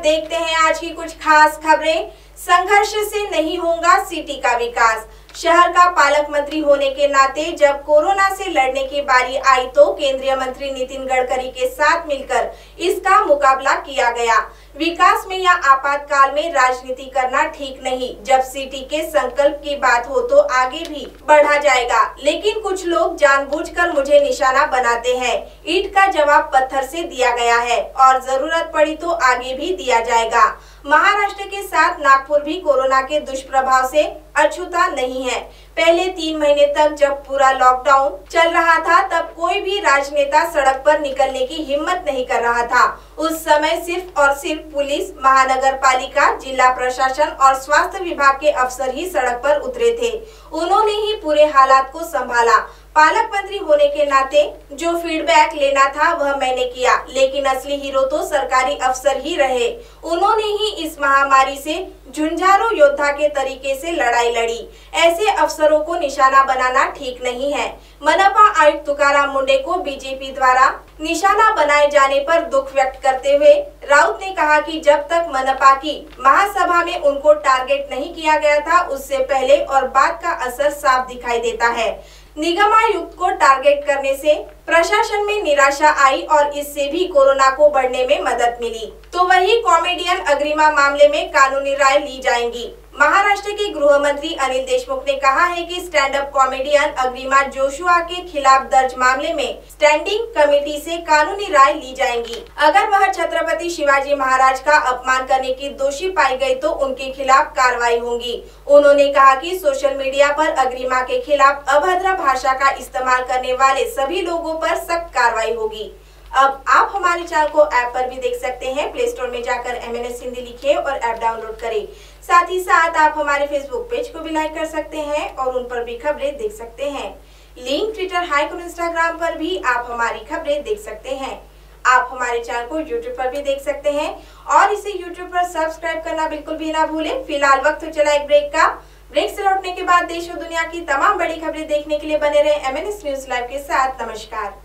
देखते हैं आज की कुछ खास खबरें। संघर्ष से नहीं होगा सिटी का विकास। शहर का पालक मंत्री होने के नाते जब कोरोना से लड़ने की बारी आई तो केंद्रीय मंत्री नितिन गडकरी के साथ मिलकर इसका मुकाबला किया गया। विकास में या आपातकाल में राजनीति करना ठीक नहीं। जब सिटी के संकल्प की बात हो तो आगे भी बढ़ा जाएगा, लेकिन कुछ लोग जानबूझकर मुझे निशाना बनाते हैं। ईंट का जवाब पत्थर से दिया गया है और जरूरत पड़ी तो आगे भी दिया जाएगा। महाराष्ट्र के साथ नागपुर भी कोरोना के दुष्प्रभाव से अछूता नहीं है। पहले 3 महीने तक जब पूरा लॉकडाउन चल रहा था तब कोई भी राजनेता सड़क पर निकलने की हिम्मत नहीं कर रहा था। उस समय सिर्फ और सिर्फ पुलिस, महानगर पालिका, जिला प्रशासन और स्वास्थ्य विभाग के अफसर ही सड़क पर उतरे थे। उन्होंने ही पूरे हालात को संभाला। पालक मंत्री होने के नाते जो फीडबैक लेना था वह मैंने किया, लेकिन असली हीरो तो सरकारी अफसर ही रहे। उन्होंने ही इस महामारी से झुंझारू योद्धा के तरीके से लड़ाई लड़ी। ऐसे अफसरों को निशाना बनाना ठीक नहीं है। मनपा आयुक्त तुकाराम मुंडे को बीजेपी द्वारा निशाना बनाए जाने पर दुख व्यक्त करते हुए राउत ने कहा कि जब तक मनपा की महासभा में उनको टारगेट नहीं किया गया था, उससे पहले और बाद का असर साफ दिखाई देता है। निगमायुक्त को टारगेट करने से प्रशासन में निराशा आई और इससे भी कोरोना को बढ़ने में मदद मिली। तो वही कॉमेडियन अग्रिमा मामले में कानूनी राय ली जाएगी। महाराष्ट्र के गृह मंत्री अनिल देशमुख ने कहा है कि stand up comedian Agrima Joshua के खिलाफ दर्ज मामले में स्टैंडिंग कमेटी से कानूनी राय ली जाएगी। अगर वह छत्रपति शिवाजी महाराज का अपमान करने की दोषी पाई गई तो उनके खिलाफ कार्रवाई होगी। उन्होंने कहा कि सोशल मीडिया पर अग्रिमा के खिलाफ अभद्र भाषा का इस्तेमाल करने वाले सभी लोगों पर सख्त कार्रवाई होगी। अब आप हमारे चैनल को ऐप पर भी देख सकते हैं। प्ले स्टोर में जाकर MNS हिंदी लिखें और ऐप डाउनलोड करें। साथ ही साथ आप हमारे फेसबुक पेज को भी लाइक कर सकते हैं और उन पर भी खबरें देख सकते हैं। लिंक ट्विटर, हाइक और इंस्टाग्राम पर भी आप हमारी खबरें देख सकते हैं। आप हमारे चैनल को यूट्यूब पर भी देख सकते हैं और इसे यूट्यूब पर सब्सक्राइब करना बिल्कुल भी ना भूलें। फिलहाल वक्त हो चला एक ब्रेक का। ब्रेक से लौटने के बाद देश और दुनिया की तमाम बड़ी खबरें देखने के लिए बने रहे MNS न्यूज लाइव के साथ। नमस्कार।